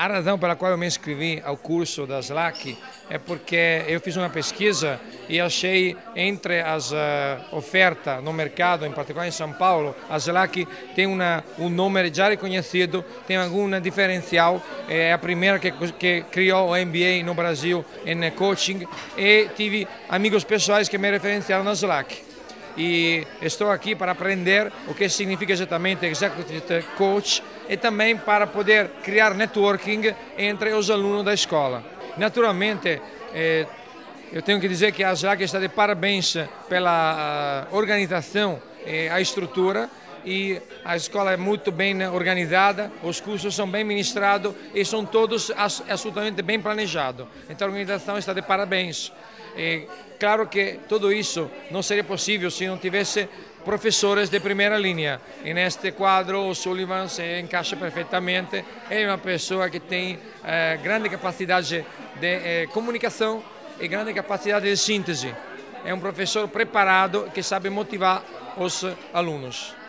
A razão pela qual eu me inscrevi ao curso da SLAC é porque eu fiz uma pesquisa e achei entre as ofertas no mercado, em particular em São Paulo, a SLAC tem um nome já reconhecido, tem algum diferencial, é a primeira que criou o MBA no Brasil em coaching e tive amigos pessoais que me referenciaram na SLAC. E estou aqui para aprender o que significa exatamente Executive Coach e também para poder criar networking entre os alunos da escola. Naturalmente, eu tenho que dizer que a SLAC está de parabéns pela organização e a estrutura, e a escola é muito bem organizada, os cursos são bem ministrados e são todos absolutamente bem planejados. Então a organização está de parabéns. E claro que tudo isso não seria possível se não tivesse professores de primeira linha. E neste quadro o Sullivan se encaixa perfeitamente, é uma pessoa que tem grande capacidade de comunicação e grande capacidade de síntese. É um professor preparado que sabe motivar os alunos.